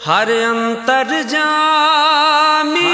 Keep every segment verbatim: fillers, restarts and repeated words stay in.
हर अंतरजामी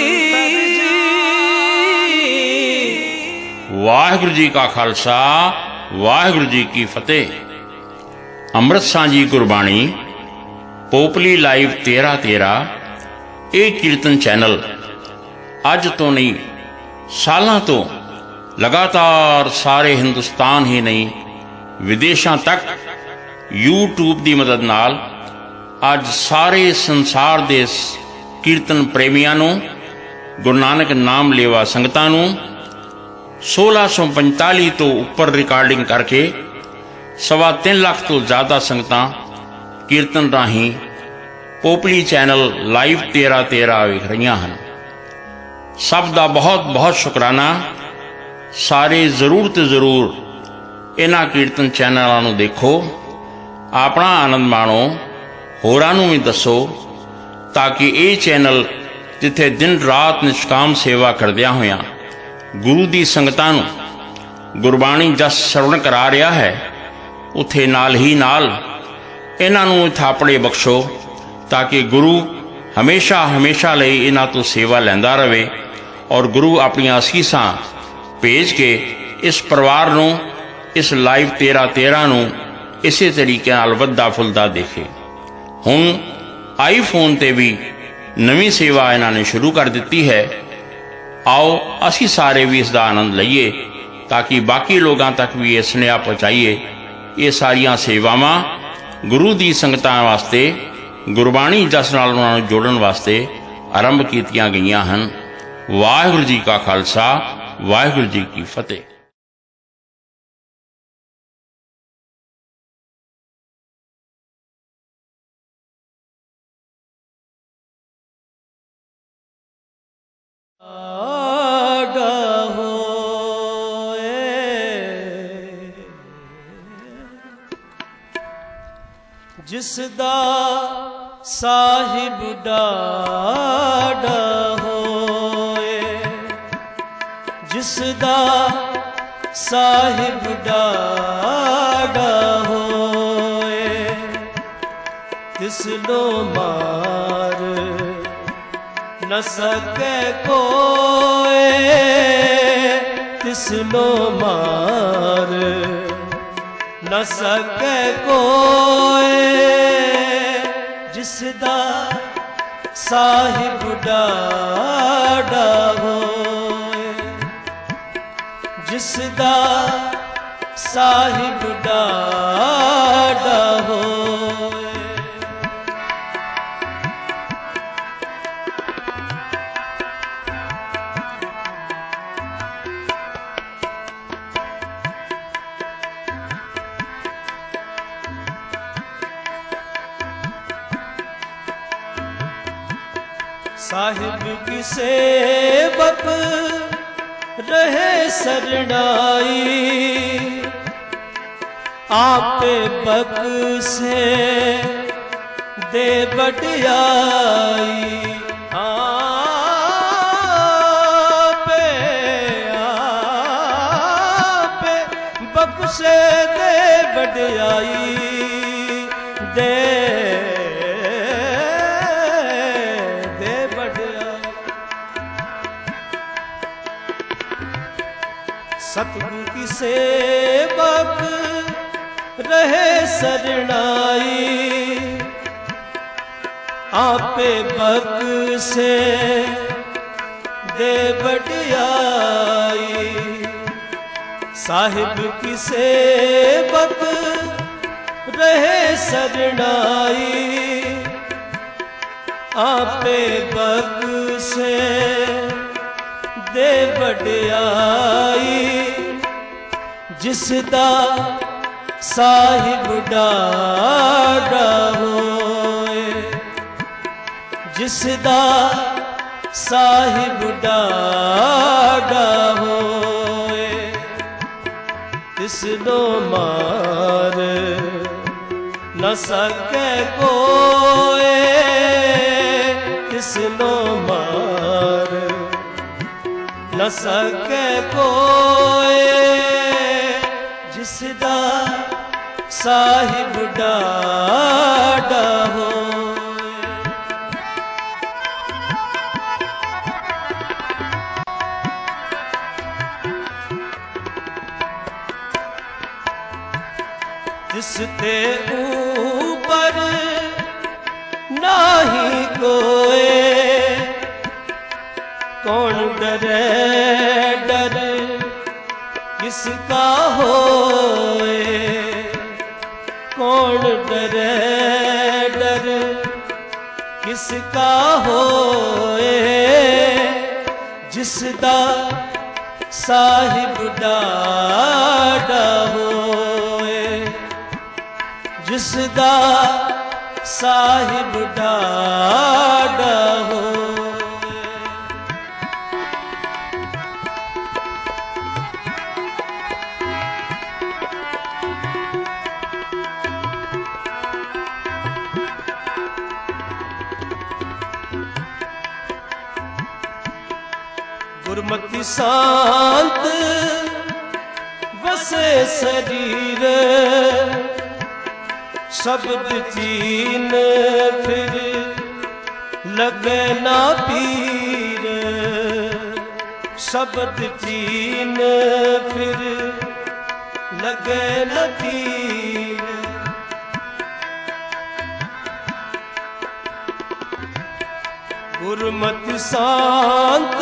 वाहिगुरु जी का खालसा वाहिगुरु जी की फतेह। अमृत सांझी गुरबाणी पोपली लाइव तेरह तेरह ये कीर्तन चैनल अज तो नहीं सालों तो लगातार सारे हिंदुस्तान ही नहीं विदेशों तक यूट्यूब की मदद नाल अज सारे संसार के कीर्तन प्रेमियों नूं गुरु नानक नाम लेवा संगतां नूं सोलह सौ पंताली तो उपर रिकॉर्डिंग करके सवा तीन लाख तो ज़्यादा संगतां कीर्तन राही पोपली चैनल लाइव तेरह तेरह वेख रही हैं। सब का बहुत बहुत शुकराना। सारे जरूर तो जरूर इन्हां कीर्तन चैनलों नूं देखो, अपना आनंद माणो, होरां नूं भी दसो, ताकि ये चैनल जिथे दिन रात निष्काम सेवा करदियां होइयां गुरु दी संगतां नूं गुरबाणी जस श्रवण करा रहा है, उथे नाल ही नाल इन्हां नूं थापड़े बख्शो, ताकि गुरु हमेशा हमेशा लई इन्हां तो सेवा लैंदा रहे और गुरु अपनियां असीसां भेज के इस परिवार नूं इस लाइव तेरह तेरह नूं इसे तरीके नाल वधदा फुलदा देखे। हुण आईफोन ते भी नवी सेवा इन्हां ने शुरू कर दी है। आओ असी सारे भी इसका आनंद लईए, ताकि बाकी लोगों तक भी ये सुनेहा पहुँचाइए। ये सारिया सेवावां गुरु दी संगतां वास्ते गुरबाणी जस नाल उन्हां नूं जोड़न वास्ते आरंभ कीतियां गईयां हन। वाहिगुरु जी का खालसा वाहिगुरु जी की फतेह। जिसदा साहिब डाड़ा होए, जिसदा साहिब डाड़ा होए, तिसनो मार न सके कोए, तिसनो मार न सके कोए। जिसदा साहिब डाड़ा होए, जिसदा साहिब डाड़ा होए। साहिब की सेवक रहे सरनाई, आपे बक से दे बटियाई। आपे आपे बक से दे बटियाई दे सतगुरु की सेवक रहे सरनाई, आपे बक से दे बटियाई। साहिब की सेवक रहे सरनाई, आपे बक से दे बटियाई। जिसदा साहिब डाड़ा होए, जिसदा साहिब डाड़ा होए, तिसनो मार न सके कोए, तिसनो मार न सके कोए। जिसदा साहिब डाड़ा होए। जिसते ऊपर नाही कोई, कौन डरे डर किसका होए, कौन डरे डर किसका होए, जिसदा साहिब डाड़ा होए, जिसदा साहिब डाड़ा होए। गुरमति शांत वसे शरीर, शब्द चीन फिर लगे ना पीर, शब्द चीन फिर लगे ना पीर। गुरमति शांत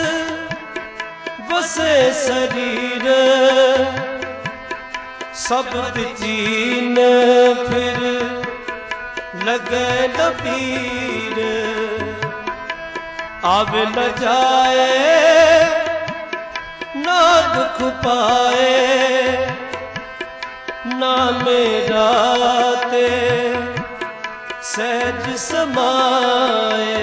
वसे शरीर, शब्द चीन फिर लगे न पीर। आवे न जाए ना दुख पाए, ना मेरा ते सहज समाए।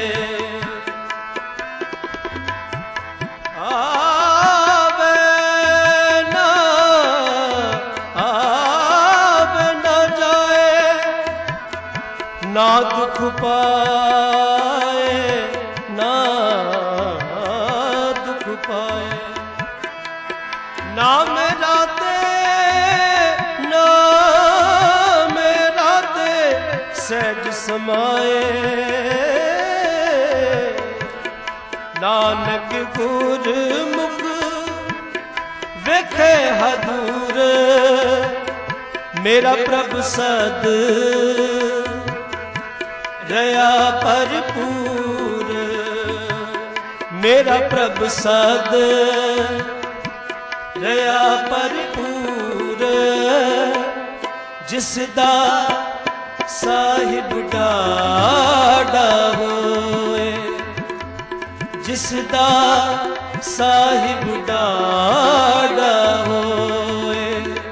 ना दुख पाए ना दुख पाए, ना मेरा ते ना मेरा ते सहज समाए। नानक गुरमुख वेखे हदूर, मेरा प्रभु सद रया भरपूर। मेरा प्रभु सद रया भरपूर, जिसदा साहिब डाड़ा होए, जिसदा साहिब डाड़ा होए।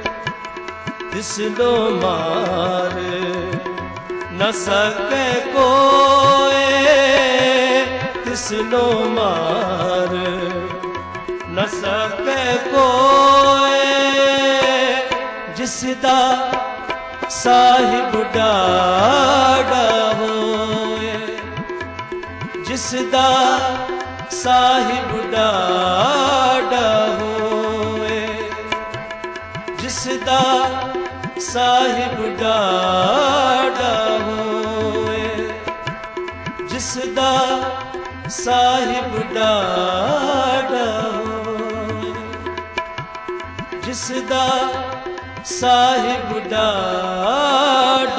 तिसनो मार न सके कोई, तिसनो मार न सके कोई, जिसदा साहिब डाड़ा होए, जिसदा साहिब डाड़ा होए, जिसदा साहिब डाड़ा होए, जिसदा साहिब डाड़ा होए, जिसदा साहिब डाड़ा